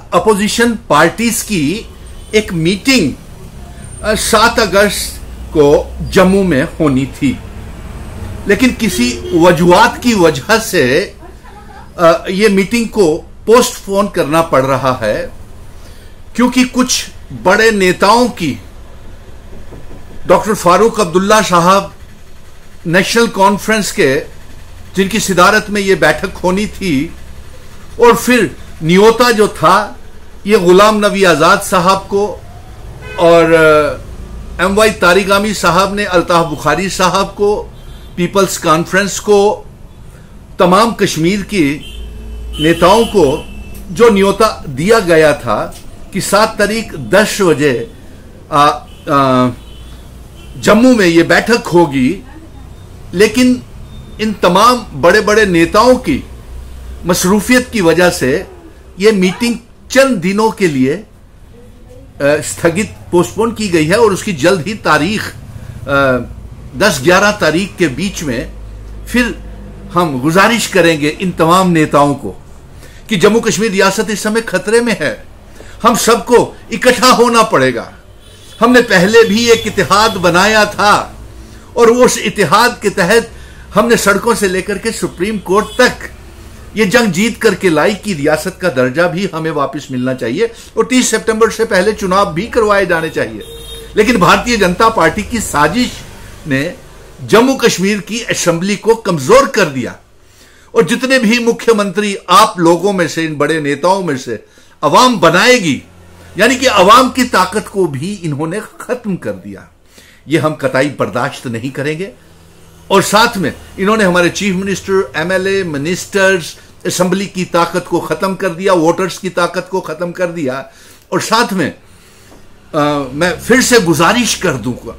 Opposition parties की एक meeting 7 अगस्त को जम्मू में होनी थी, लेकिन किसी वजूहात की वजह से ये मीटिंग को पोस्टपोन करना पड़ रहा है, क्योंकि कुछ बड़े नेताओं की, डॉक्टर फारूक अब्दुल्ला साहब नेशनल कॉन्फ्रेंस के, जिनकी सिदारत में ये बैठक होनी थी, और फिर न्योता जो था ये गुलाम नबी आजाद साहब को और MY तारिगामी साहब ने अल्ताफ बुखारी साहब को, पीपल्स कॉन्फ्रेंस को, तमाम कश्मीर के नेताओं को जो न्योता दिया गया था कि 7 तारीख 10 बजे जम्मू में ये बैठक होगी, लेकिन इन तमाम बड़े बड़े नेताओं की मसरूफियत की वजह से ये मीटिंग चंद दिनों के लिए स्थगित, पोस्टपोन की गई है, और उसकी जल्द ही तारीख 10-11 तारीख के बीच में फिर हम गुजारिश करेंगे इन तमाम नेताओं को कि जम्मू कश्मीर रियासत इस समय खतरे में है, हम सबको इकट्ठा होना पड़ेगा। हमने पहले भी एक इतिहाद बनाया था और उस इतिहाद के तहत हमने सड़कों से लेकर के सुप्रीम कोर्ट तक ये जंग जीत करके लाई कि रियासत का दर्जा भी हमें वापस मिलना चाहिए और 30 सितंबर से पहले चुनाव भी करवाए जाने चाहिए। लेकिन भारतीय जनता पार्टी की साजिश ने जम्मू कश्मीर की असेंबली को कमजोर कर दिया, और जितने भी मुख्यमंत्री आप लोगों में से, इन बड़े नेताओं में से अवाम बनाएगी, यानी कि अवाम की ताकत को भी इन्होंने खत्म कर दिया। ये हम कतई बर्दाश्त नहीं करेंगे। और साथ में इन्होंने हमारे chief minister, MLA, ministers, assembly की ताकत को खत्म कर दिया, वोटर्स की ताकत को खत्म कर दिया। और साथ में मैं फिर से गुजारिश कर दूंगा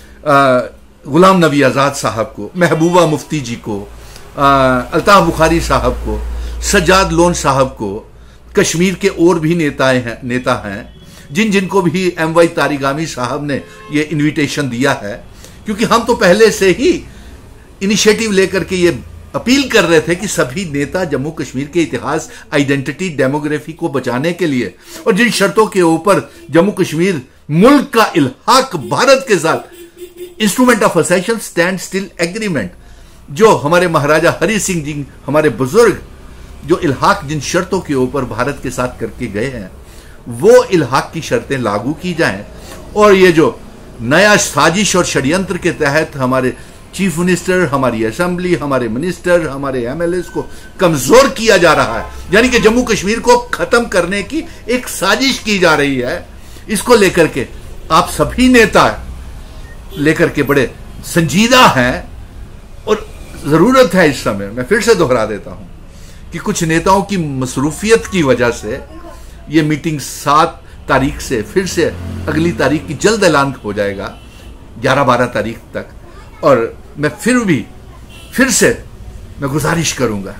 गुलाम नबी आजाद साहब को, महबूबा मुफ्ती जी को, अल्ताफ बुखारी साहब को, सज्जाद लोन साहब को, कश्मीर के और भी नेता हैं जिनको भी MY तारिगामी साहब ने ये इनविटेशन दिया है, क्योंकि हम तो पहले से ही इनिशिएटिव लेकर के ये अपील कर रहे थे कि सभी नेता जम्मू कश्मीर के इतिहास, आइडेंटिटी, डेमोग्राफी को बचाने के लिए, और जिन शर्तों के ऊपर जम्मू कश्मीर मुल्क का इल्हाक भारत के साथ, इंस्ट्रूमेंट ऑफ असेशन, स्टैंड स्टिल एग्रीमेंट, जो हमारे महाराजा हरि सिंह जी, हमारे बुजुर्ग, जो इल्हाक जिन शर्तों के ऊपर भारत के साथ करके गए हैं, वो इल्हाक की शर्तें लागू की जाएं। और ये जो नया साजिश और षड्यंत्र के तहत हमारे चीफ मिनिस्टर, हमारी असेंबली, हमारे मिनिस्टर, हमारे MLAs को कमजोर किया जा रहा है, यानी कि जम्मू कश्मीर को खत्म करने की एक साजिश की जा रही है, इसको लेकर के आप सभी नेता लेकर के बड़े संजीदा हैं। और जरूरत है इस समय, मैं फिर से दोहरा देता हूं, कि कुछ नेताओं की मसरूफियत की वजह से ये मीटिंग 7 तारीख से फिर से अगली तारीख की जल्द ऐलान हो जाएगा, 11-12 तारीख तक। और मैं फिर से मैं गुजारिश करूंगा,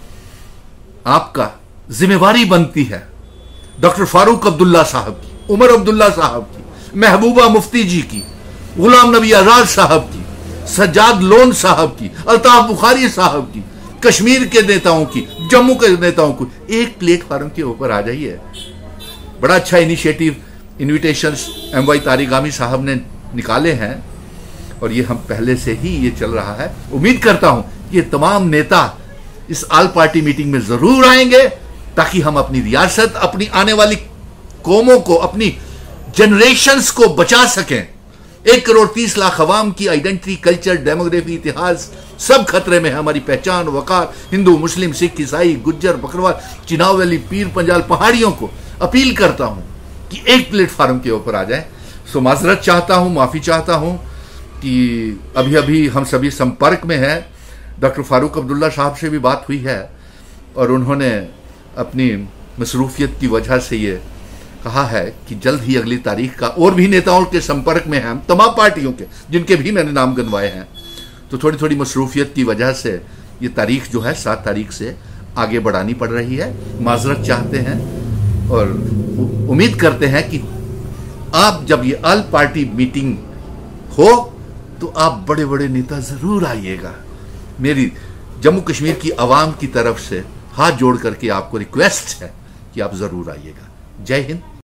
आपका जिम्मेवारी बनती है डॉक्टर फारूक अब्दुल्ला साहब की, उमर अब्दुल्ला साहब की, महबूबा मुफ्ती जी की, गुलाम नबी आजाद साहब की, सज्जाद लोन साहब की, अल्ताफ बुखारी साहब की, कश्मीर के नेताओं की, जम्मू के नेताओं को एक प्लेटफॉर्म के ऊपर आ जाइए। बड़ा अच्छा इनिशिएटिव, इन्विटेशंस MY तारिगामी साहब ने निकाले हैं, और ये हम पहले से ही ये चल रहा है। उम्मीद करता हूं ये तमाम नेता इस ऑल पार्टी मीटिंग में जरूर आएंगे, ताकि हम अपनी रियासत, अपनी आने वाली कौमों को, अपनी जनरेशंस को बचा सकें। 1,30,00,000 अवाम की आइडेंटिटी, कल्चर, डेमोग्राफी, इतिहास सब खतरे में है। हमारी पहचान, वकार, हिंदू, मुस्लिम, सिख, ईसाई, गुज्जर, बकरवाल, चिनाब वैली, पीर पंजाल पहाड़ियों को अपील करता हूं कि एक प्लेटफॉर्म के ऊपर आ जाए। सो माजरत चाहता हूं, माफी चाहता हूं कि अभी हम सभी संपर्क में हैं। डॉक्टर फारूक अब्दुल्ला साहब से भी बात हुई है, और उन्होंने अपनी मसरूफियत की वजह से ये कहा है कि जल्द ही अगली तारीख का, और भी नेताओं के संपर्क में हैं तमाम पार्टियों के, जिनके भी मैंने नाम गिनवाए हैं, तो थोड़ी थोड़ी मसरूफियत की वजह से ये तारीख जो है 7 तारीख से आगे बढ़ानी पड़ रही है। माजरत चाहते हैं और उम्मीद करते हैं कि आप जब ये ऑल पार्टी मीटिंग हो तो आप बड़े बड़े नेता जरूर आइएगा। मेरी जम्मू कश्मीर की आवाम की तरफ से हाथ जोड़ करके आपको रिक्वेस्ट है कि आप जरूर आइएगा। जय हिंद।